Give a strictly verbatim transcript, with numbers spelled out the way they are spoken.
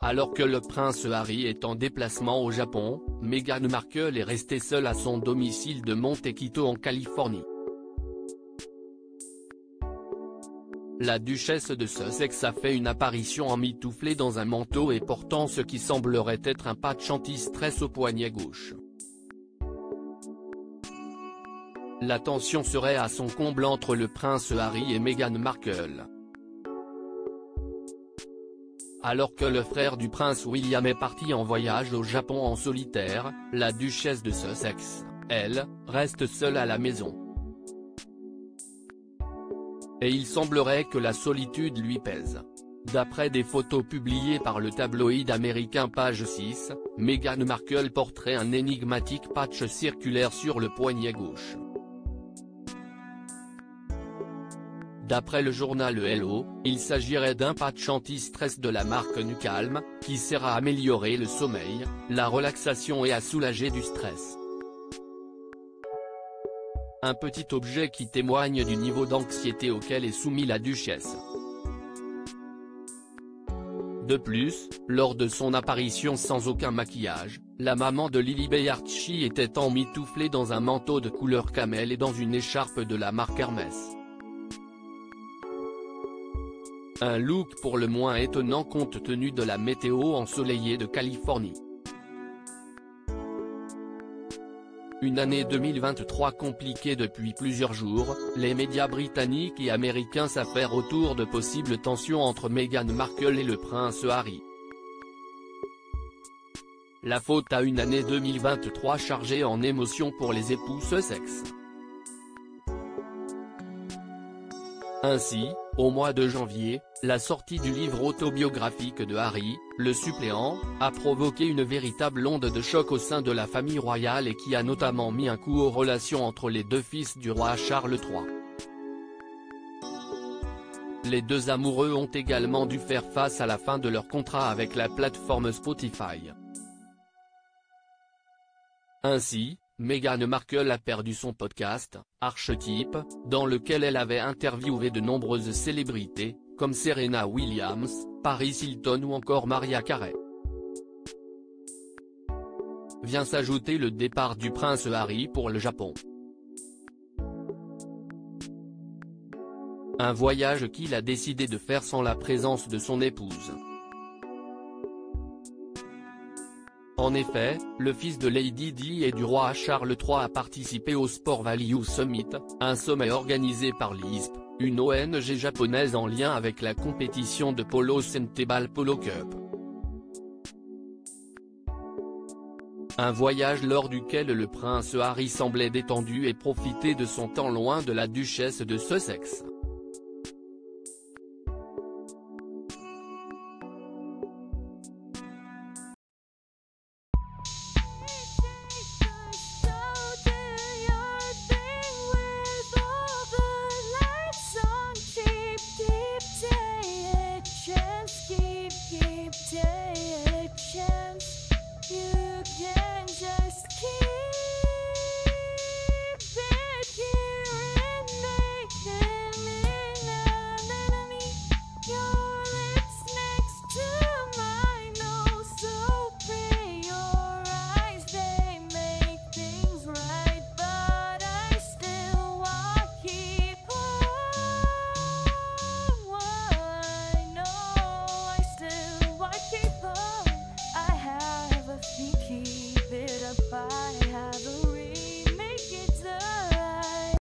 Alors que le prince Harry est en déplacement au Japon, Meghan Markle est restée seule à son domicile de Montecito en Californie. La duchesse de Sussex a fait une apparition emmitouflée dans un manteau et portant ce qui semblerait être un patch anti-stress au poignet gauche. La tension serait à son comble entre le prince Harry et Meghan Markle. Alors que le frère du prince William est parti en voyage au Japon en solitaire, la duchesse de Sussex, elle, reste seule à la maison. Et il semblerait que la solitude lui pèse. D'après des photos publiées par le tabloïd américain Page six, Meghan Markle porterait un énigmatique patch circulaire sur le poignet gauche. D'après le journal Hello, il s'agirait d'un patch anti-stress de la marque Nucalm, qui sert à améliorer le sommeil, la relaxation et à soulager du stress. Un petit objet qui témoigne du niveau d'anxiété auquel est soumis la duchesse. De plus, lors de son apparition sans aucun maquillage, la maman de Lilibet Archie était emmitouflée dans un manteau de couleur camel et dans une écharpe de la marque Hermès. Un look pour le moins étonnant compte tenu de la météo ensoleillée de Californie. Une année deux mille vingt-trois compliquée depuis plusieurs jours, les médias britanniques et américains s'affairent autour de possibles tensions entre Meghan Markle et le prince Harry. La faute à une année deux mille vingt-trois chargée en émotions pour les époux Sussex. Ainsi, au mois de janvier, la sortie du livre autobiographique de Harry, Le Suppléant, a provoqué une véritable onde de choc au sein de la famille royale et qui a notamment mis un coup aux relations entre les deux fils du roi Charles trois. Les deux amoureux ont également dû faire face à la fin de leur contrat avec la plateforme Spotify. Ainsi, Meghan Markle a perdu son podcast, Archetype, dans lequel elle avait interviewé de nombreuses célébrités, comme Serena Williams, Paris Hilton ou encore Mariah Carey. Vient s'ajouter le départ du prince Harry pour le Japon. Un voyage qu'il a décidé de faire sans la présence de son épouse. En effet, le fils de Lady Di et du roi Charles trois a participé au Sport Value Summit, un sommet organisé par l'I S P, une O N G japonaise en lien avec la compétition de polo Centebale Polo Cup. Un voyage lors duquel le prince Harry semblait détendu et profitait de son temps loin de la duchesse de Sussex.